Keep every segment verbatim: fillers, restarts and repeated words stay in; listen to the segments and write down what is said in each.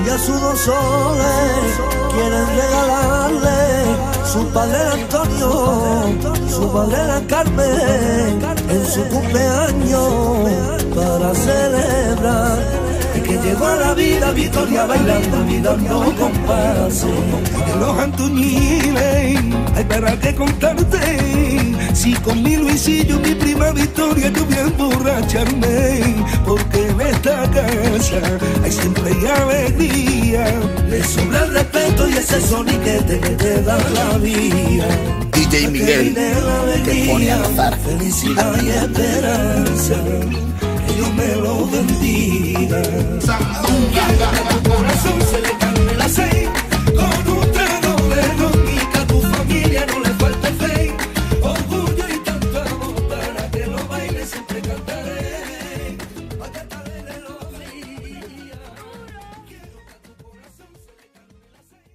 y a sus dos soles quieren regalarle su padre Antonio, su madre Carmen, en su cumpleaños para celebrar que llegó a la vida Victoria bailando y dando compases. De los Antoñiles, hay para qué contarte. Si con mi Luisillo, mi prima Victoria, yo voy a emborracharme, porque en esta casa hay siempre hay alegría. Le sobra el respeto y ese soniquete que te da la vida. D J Miguel, que pone a notar. Felicidad y esperanza, que Dios me lo bendiga. A tu corazón se le calme la sed, con un trago de ron y que a tu familia no le falte fe. Orgullo y tanto amor para que lo baile siempre cantaré. Pa' que te alegre los días. Quiero que a tu corazón se le calme la sed.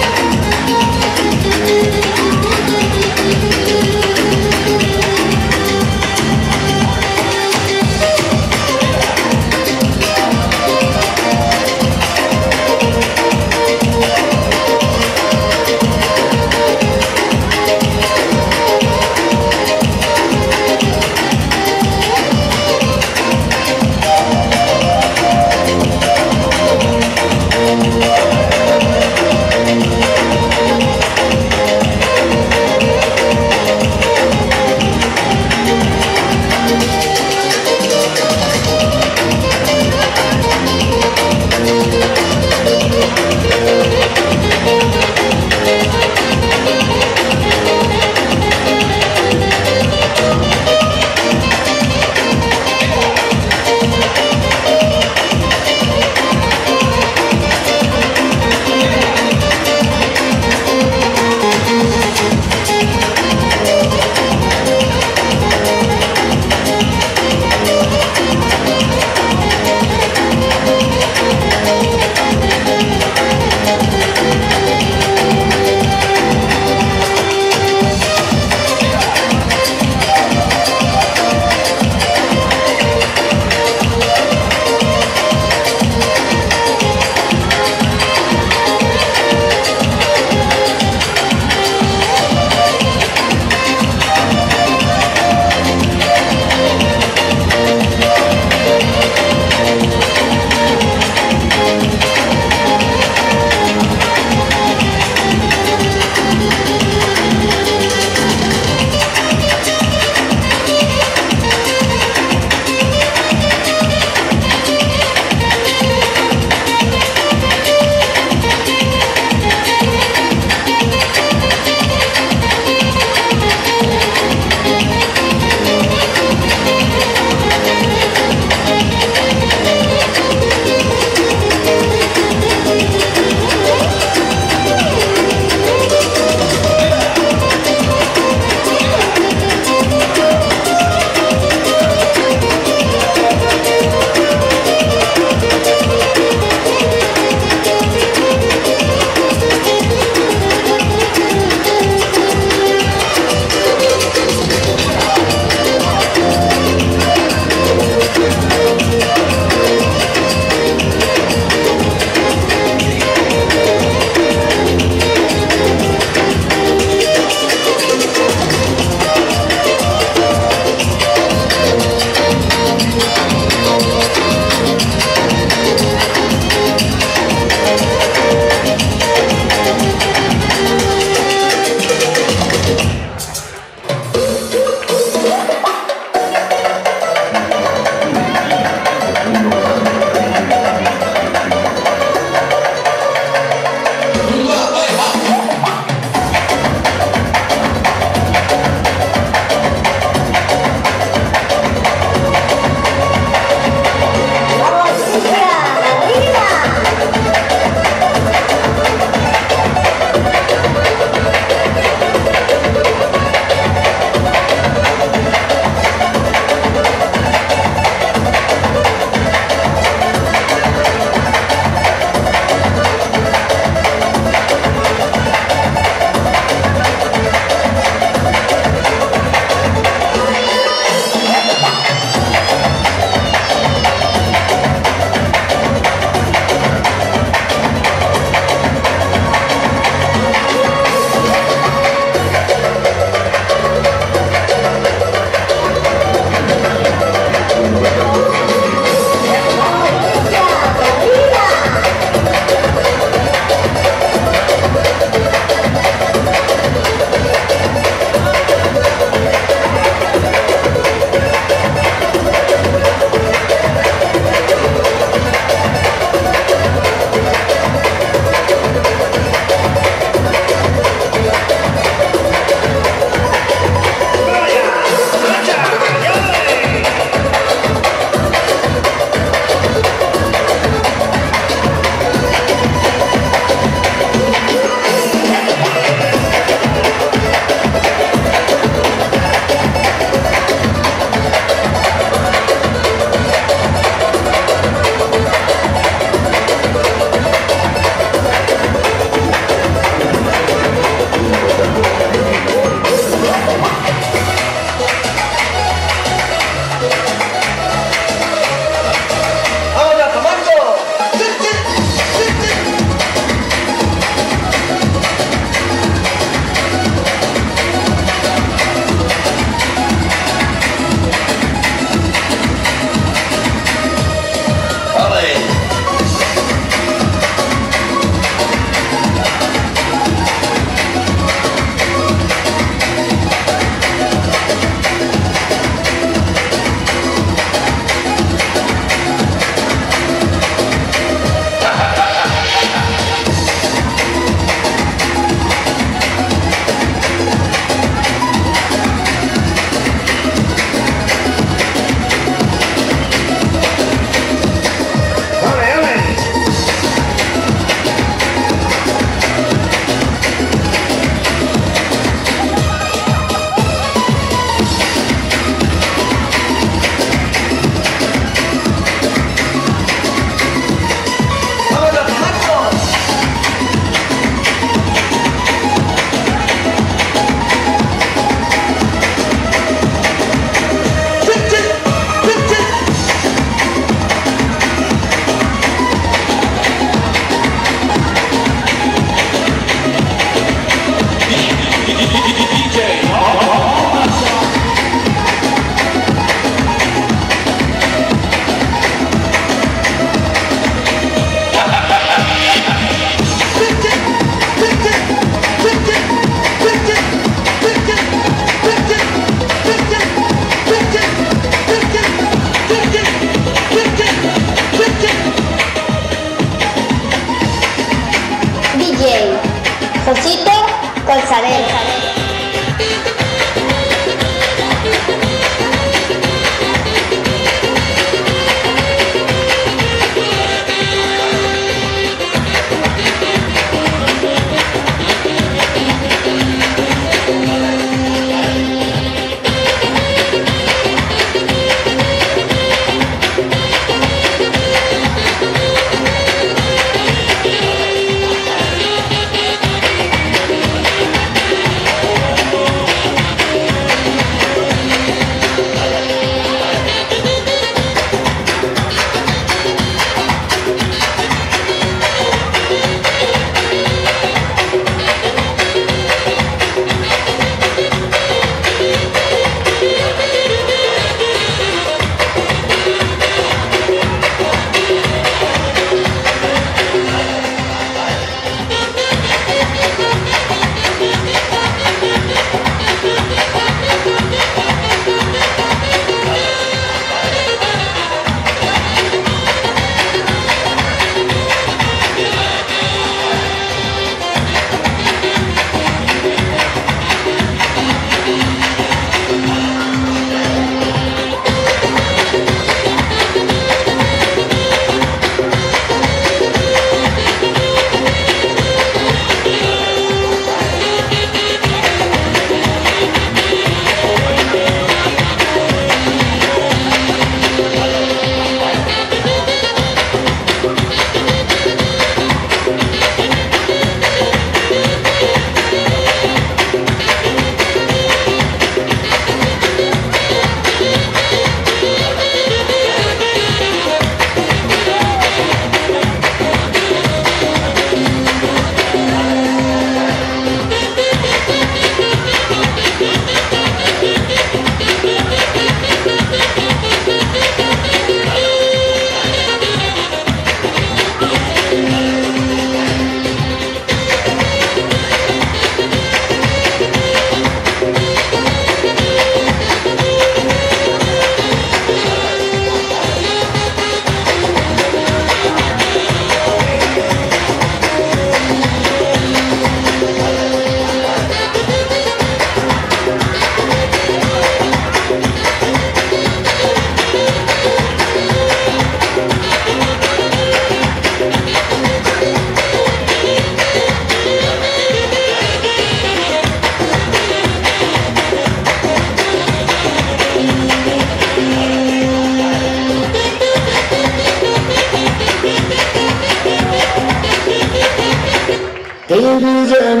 Ladies and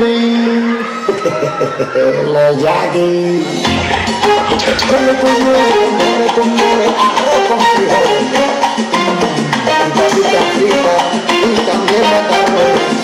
los Jackie. Come conmigo, come conmigo, arroz con frijoles. Y papita frita y también macarrones.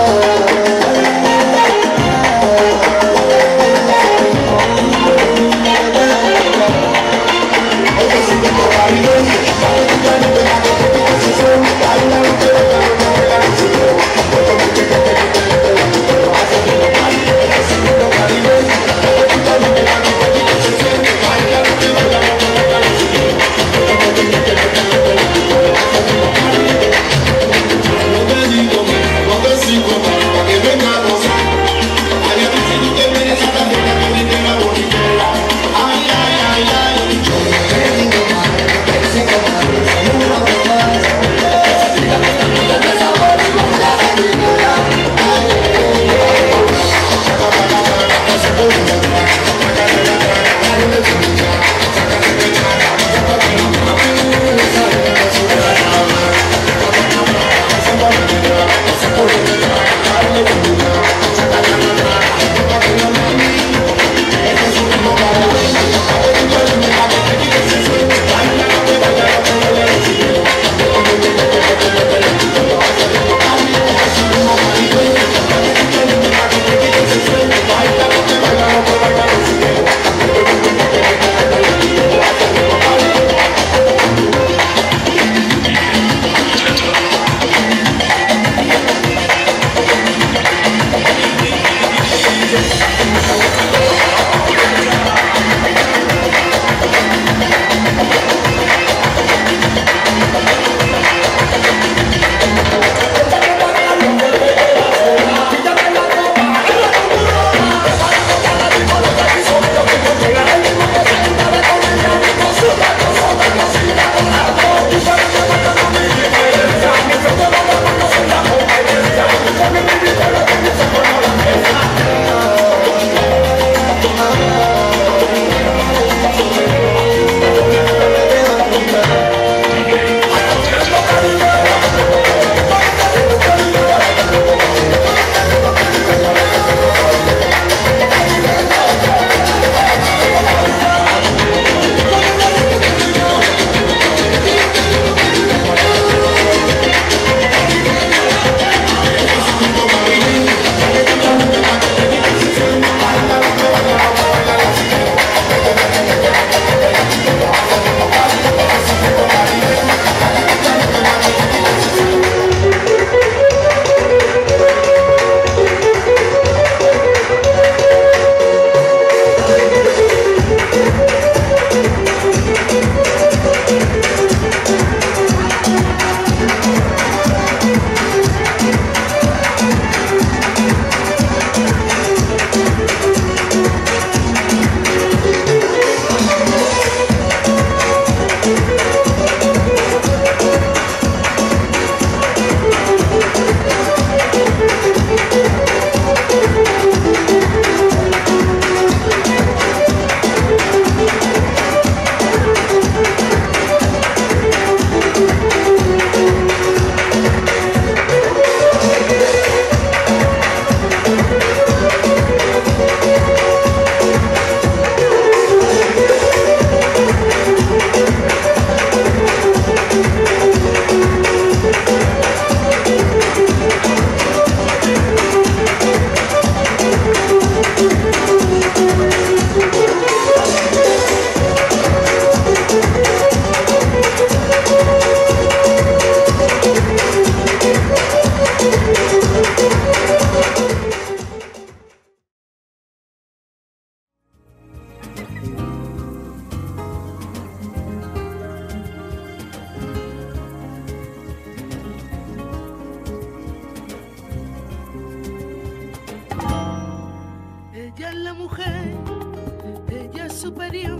superior.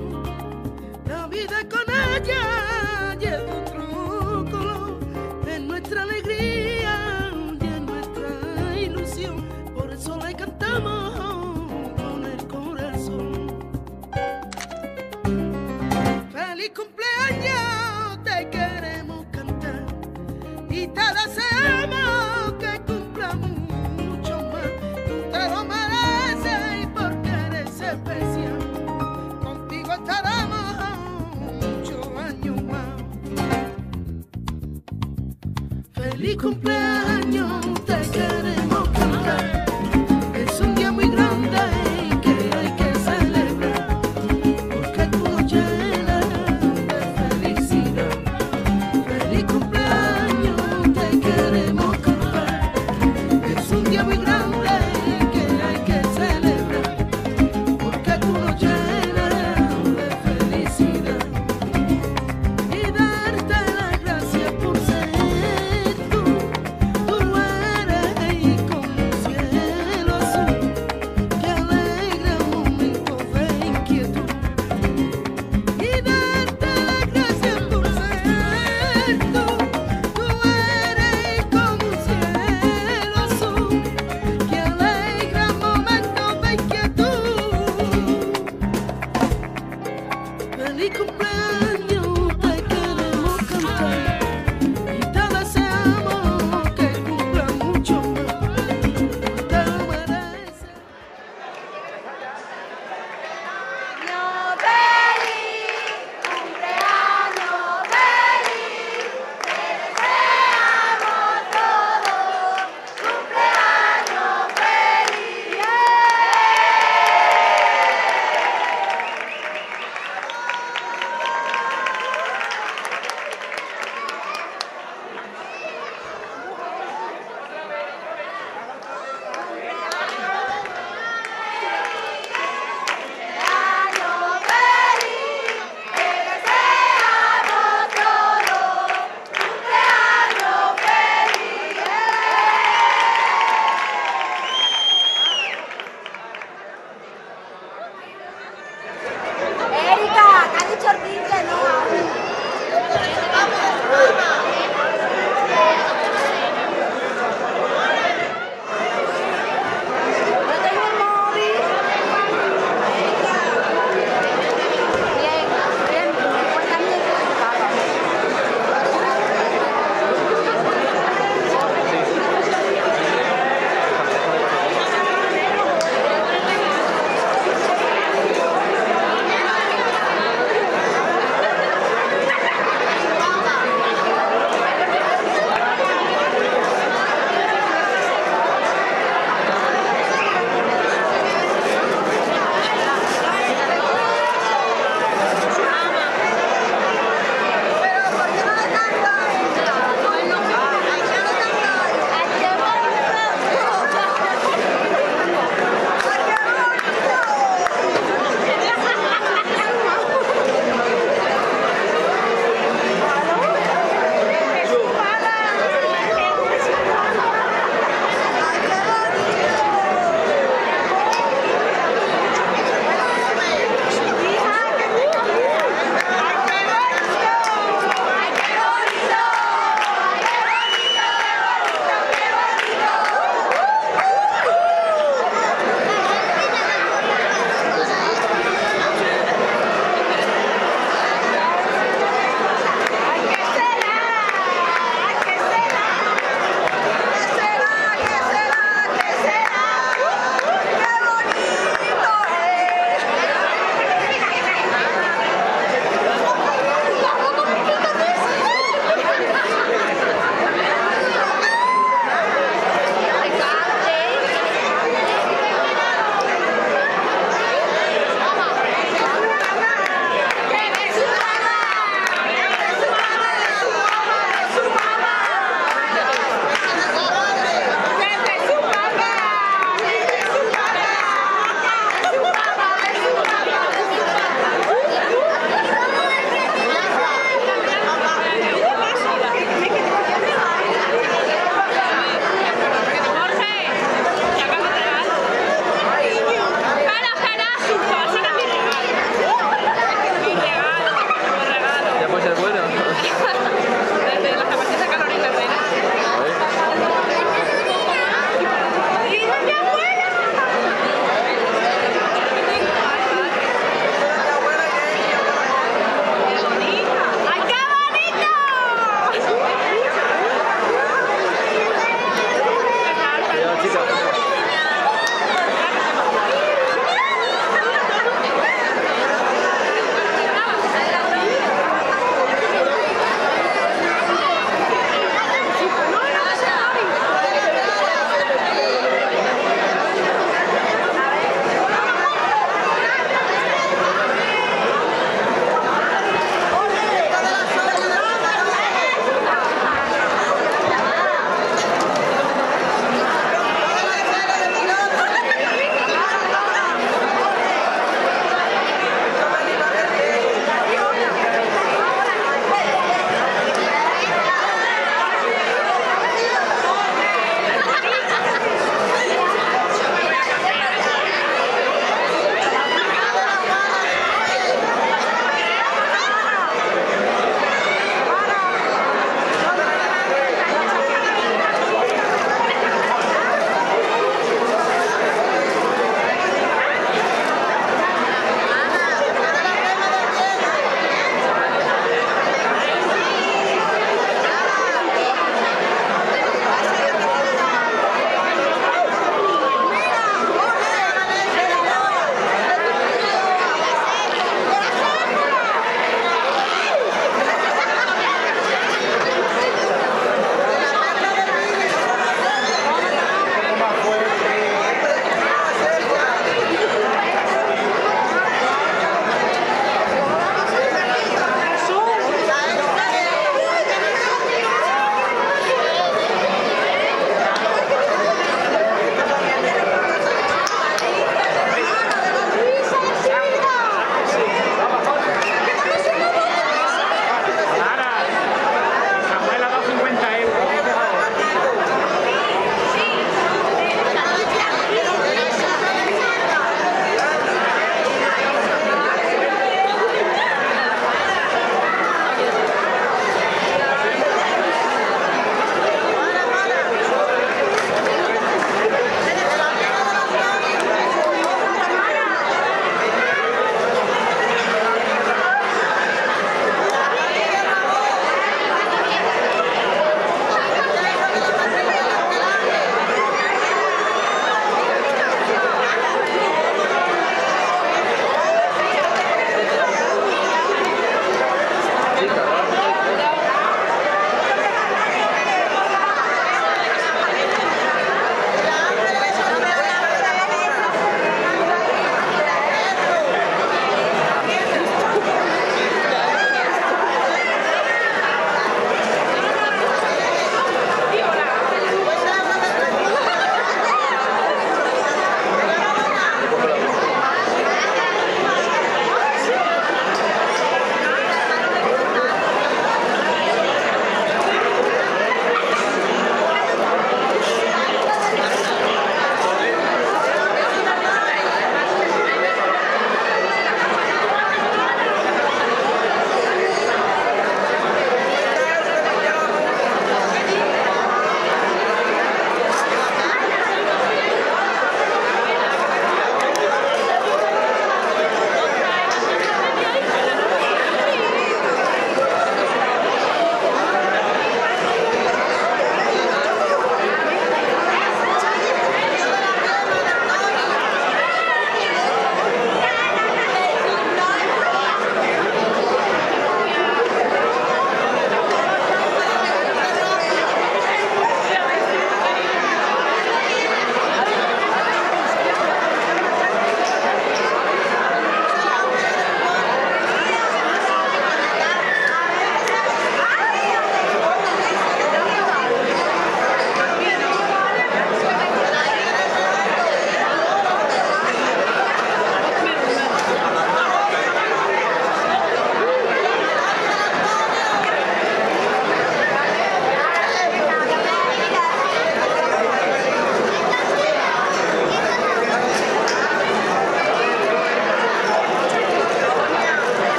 La vida con ella lleva otro color. Es nuestra alegría y es nuestra ilusión. Por eso la cantamos con el corazón. Feliz cumpleaños, te queremos cantar y te deseamos que cumpla mucho más. Feliz cumpleaños, te queremos cantar. Es un día muy grande que hay que celebrar, porque tú nos llenas de felicidad. Feliz cumpleaños, te queremos cantar. Es un día muy grande que hay que celebrar, porque tú nos llenas de felicidad. Y darte las gracias por ser tú, tú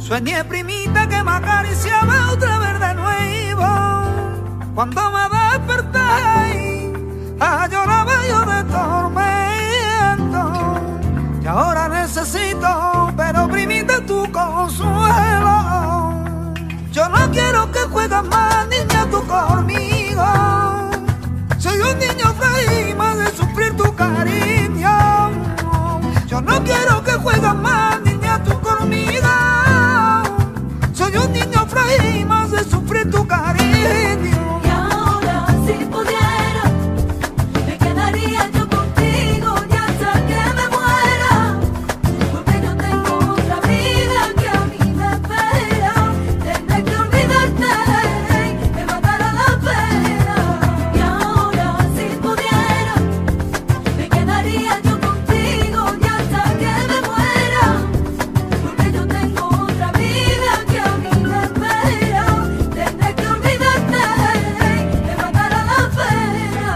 Sueñe primita que me acariciaba otra vez de nuevo. Cuando me desperté, ah, lloraba yo de tormento. Y ahora necesito, pero primita, tu consuelo. Yo no quiero que juegues más, niña, tú conmigo. Soy un niño frágil, más de sufrir tu cariño. Yo no quiero que juegues más, niña, tú conmigo. Soy un niño frágil, más de sufrir tu cariño. Y ahora si pudiera, me quedaría yo contigo y hasta que me muera, porque yo tengo otra vida que a mí me espera. Tendré que olvidarte, me matará la pena. Y ahora si pudiera, me quedaría yo contigo y hasta que me muera, porque yo tengo otra vida que a mí me espera. Tendré que olvidarte, me matará la pena.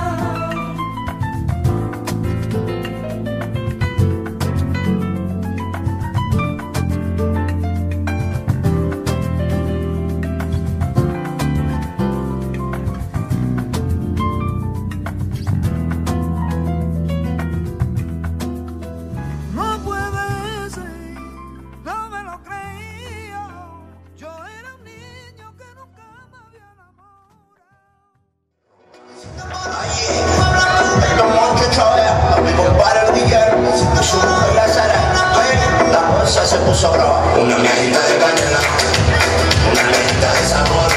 No puede ser, no me lo creía. Yo era un niño que nunca me había enamorado. Los muchachos, mi compadre el Guillermo, y su mujer la Sara, la cosa se puso brava. Una mezclita de canela, una mezclita de sabor.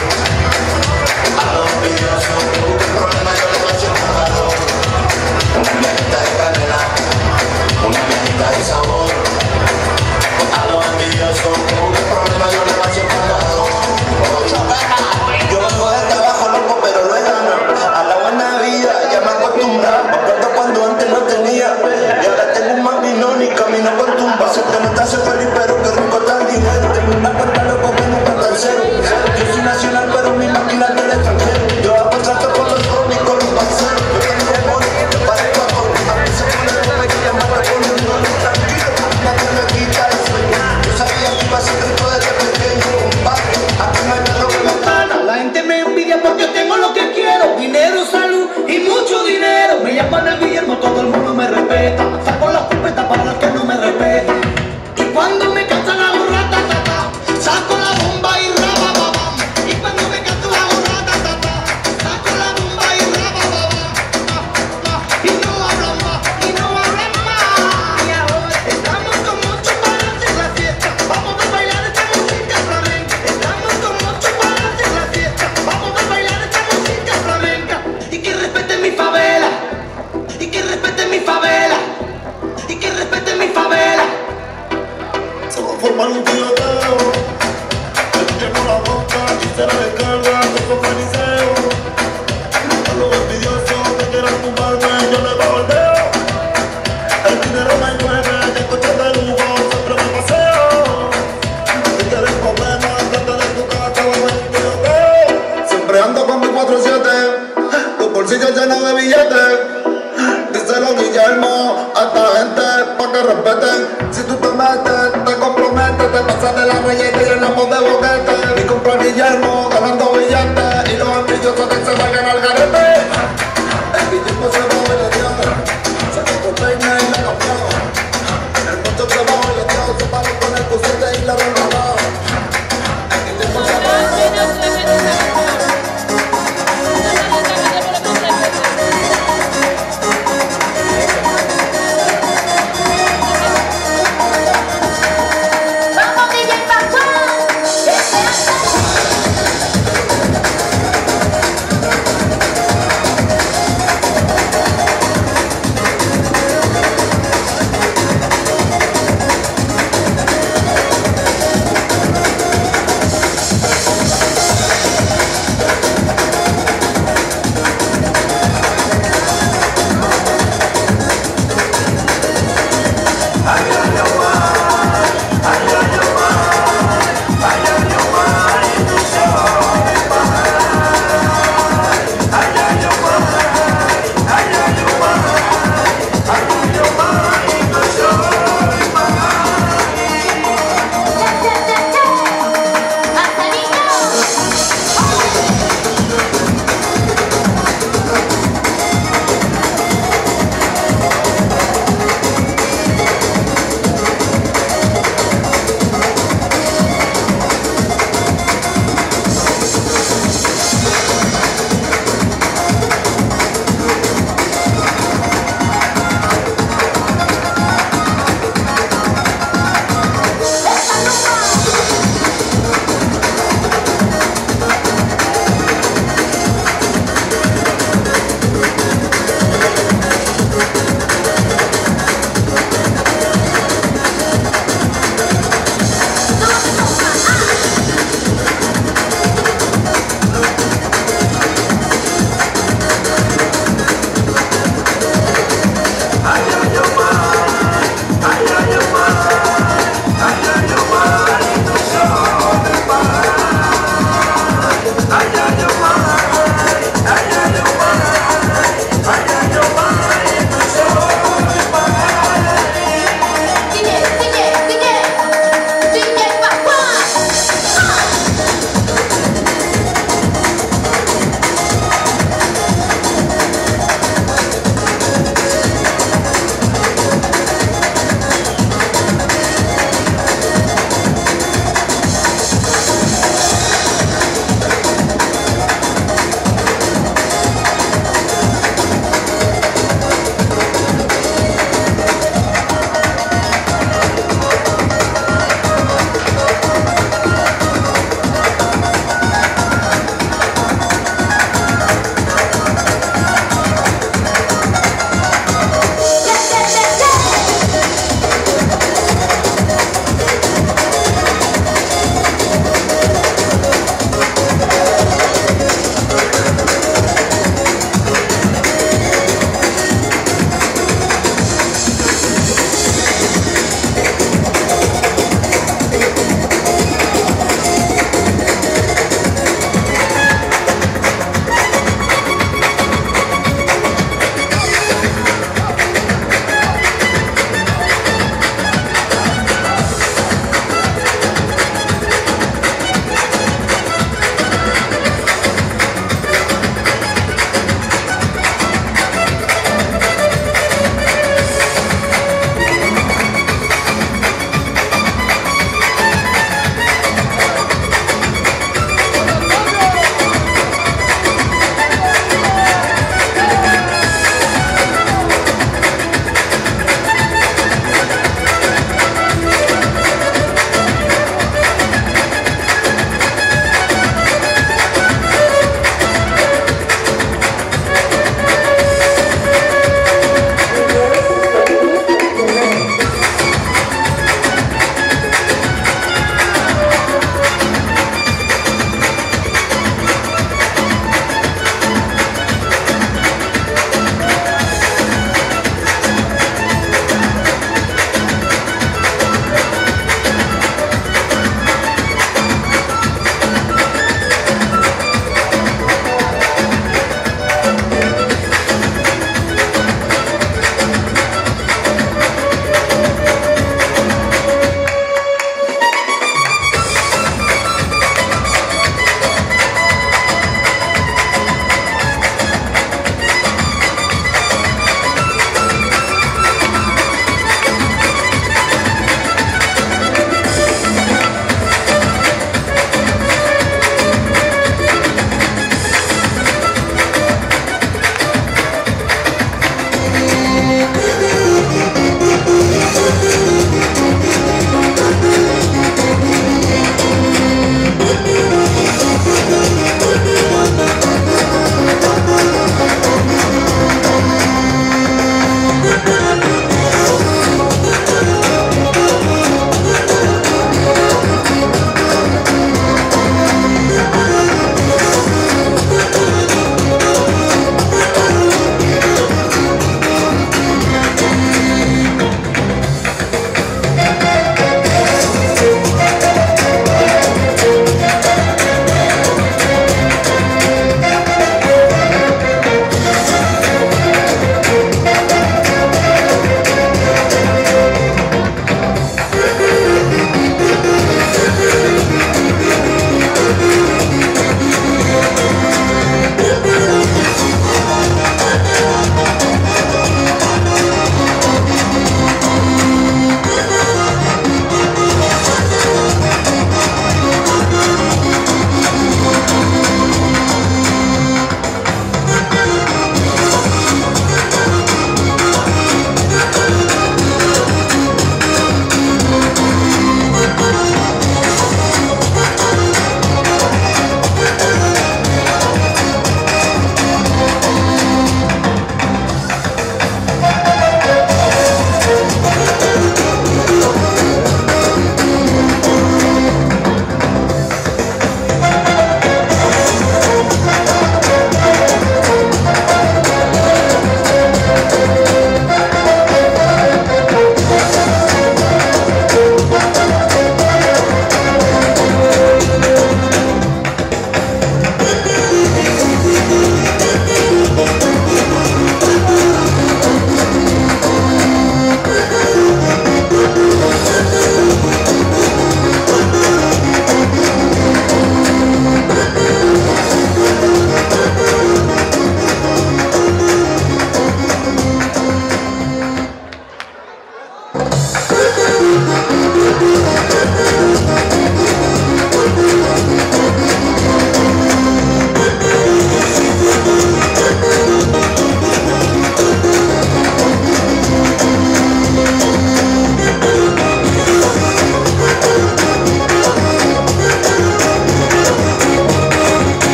A los envidiosos, ningún problema yo le voy a echar calor. Una mezclita de canela, una mezclita de sabor. A los envidiosos, ningún problema yo le voy a echar calor. Yo vengo de trabajo loco, pero lo he ganado. A la buena vida ya me acostumbraba. Me acuerdo cuando antes no tenía, y ahora tengo un maquinón y camino con tumba. Se te nota ser feliz, pero que rico está el dinero. Tengo una cuenta loco que nunca está en cero. Yo soy nacional, pero mi máquina es del extranjero. Yo hago contrato con los cómics, con los parceros. Yo tengo amor, yo parezco a todo. A mí se pone como que ya me responde un dolor tranquilo. Nadie me quita el sueño. Yo sabía que iba a ser rico desde pequeño, compadre. Aquí no hay perro que me gana. La gente me envidia porque tengo lo que quiero, dinero, salud y mucho dinero. Me llaman el Guillermo, todo el mundo me respeta. Saco la escopeta para los que no me respeten. Y cuando me cansa la gorra, ta, ta, ta, saco la bomba y raba, ba, bam. Y cuando me cansa la gorra, ta, ta, ta, saco la bomba y raba, ba, bam. Ah, ah, y no hablan más, y no hablan más. Y ahora estamos con mucho para hacer la fiesta. Vamos a bailar esta música flamenca. Estamos con mucho para hacer la fiesta. Vamos a bailar esta música flamenca. Y que respeten mi favela. Y que respeten mi favela. Y que respeten mi favela. Se va a formar un tiroteo. Yo llevo la boca y se la descarga con fariseo. A los envidiosos que quieran tumbarme, yo les bajo el dedo. El dinero me mueve, de coche de lujo, siempre me paseo. Si tienes problemas, trata de tu casa, bajo el tiroteo. Siempre ando con mi cuatro siete, los bolsillos llenos de billetes. Díselo Guillermo a esta gente pa' que respeten. Si tú te metes, te comprometes, te pasas de la rayeta y llenamos de boquete. Mi compa Guillermo ganando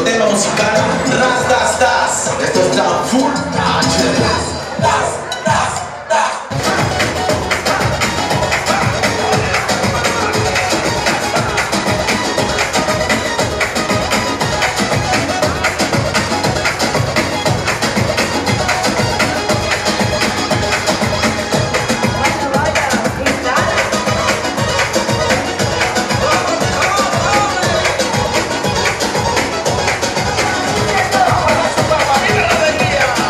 tema musical Ras Das Das. Esto está full H. ¡Viva la alegría!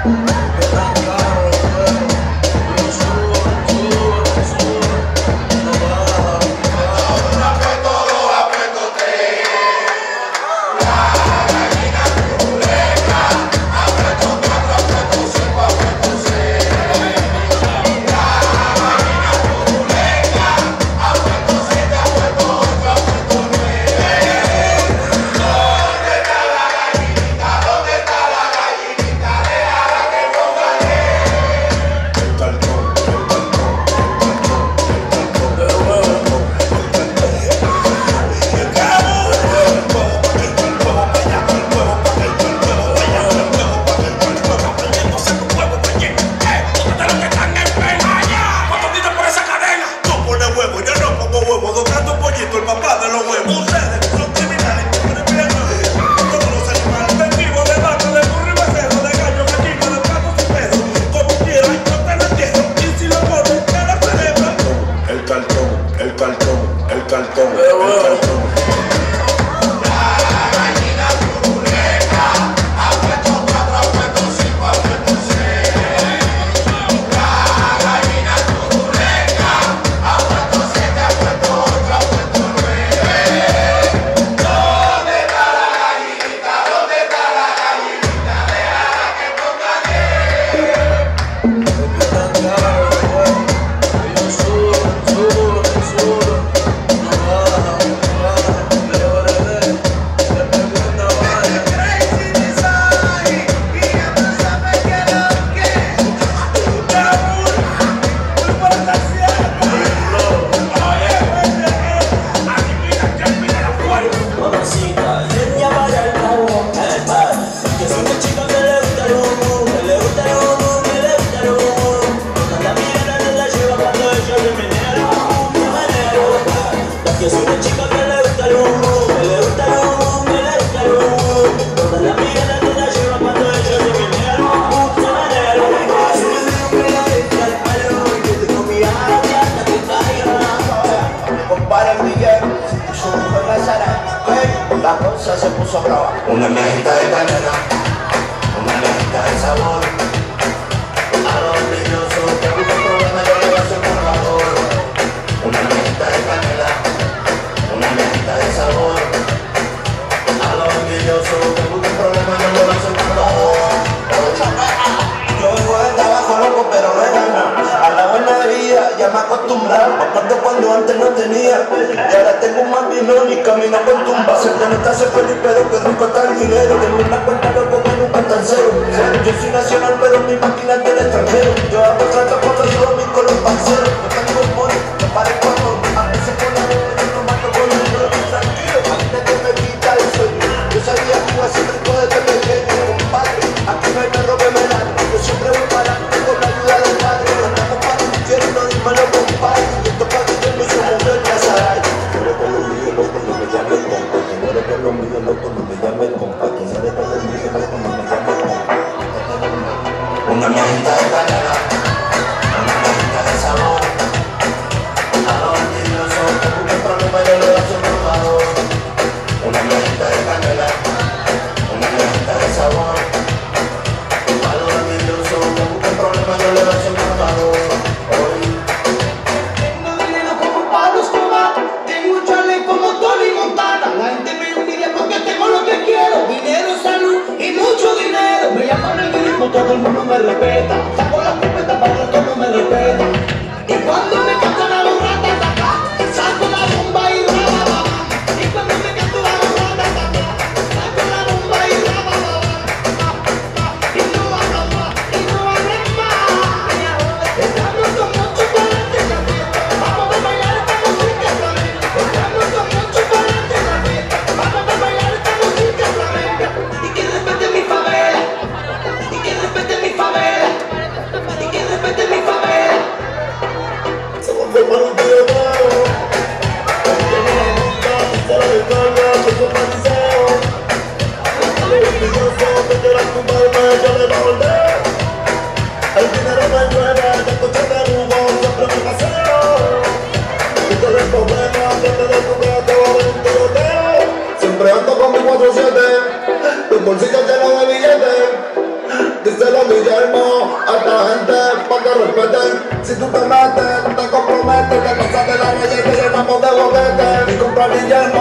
La cosa se puso brava. Una mezcla de canela, una mezcla de sabor. A los niños que buscan problemas yo les voy a hacer por favor. Una mezcla de canela, una mezcla de sabor. A los niños que buscan problemas yo les voy a hacer por favor. Yo vengo de trabajo loco pero no es nada. A la buena vida ya me acostumbrado. Me acuerdo cuando antes no tenía. Y ahora tengo un maquinón y camino con tumba. Se te nota ser feliz pero que rico está el dinero. Tengo una cuenta loco que nunca está en cero. Yo soy nacional pero mi máquina es del extranjero. Yo hago trato cuando yo dormir con los parceros. Yo tengo un money, me parezco a todo. A veces con la boca yo no mato con el dedo tranquilo. Antes que me quita el sueño. Yo sabía que iba a ser rico desde pequeño, compadre. Aquí no hay perro que me da. Yo siempre voy para adelante con la ayuda del padre. Andamos para el infierno, dímelo compadre. Yo esto para que yo me hizo mujer casada. Quiero que lo mío loco no me llame compa. Quiero que lo mío loco no me llame compa. Quiero que lo mío loco no me llame compa. Una mojita de canela, una mojita de sabor. A los niños son que buscan problemas yo les hago por favor. Una mojita de canela, una mojita de sabor. A los niños son que buscan problemas yo les hago por favor. Tengo dinero como Pablo Escobar, tengo un chale como Tony Montana. La gente me envidia porque tengo lo que quiero, dinero, salud y mucho dinero. Me llaman el grito, todo el mundo me respeta. Saco la escopeta para que todo no me respeta. Y cuando me cantan a los ratas, saco la bomba y raba. Y cuando me canto a los ratas, saco la bomba y raba. Y no hablo más, y no hablo más. Estamos con mucho talento en la fiesta. Vamos a bailar esta música flamenca. Estamos con mucho talento en la fiesta. Vamos a bailar esta música flamenca. Y que respete mi favela. Y que respete mi favela. Y que respete mi favela. Se volvió para un tío nuevo. Tengo la monta, se la descarga, se fue para el liceo. Los envidiosos que quieran tumbarme, yo les voy a volver. El dinero me llueve, de coche de lujo, siempre me paseo. Y todo el problema que te descubre, te va a ver un tiroteo. Siempre ando con mi cuatro siete, los bolsillos llenos de billetes. Dice la Miguel Guillermo a esta gente para que respeten. Si tú te metes, te comprometes, te pasas de la raya y te llenamos de boquete. Mi compa Guillermo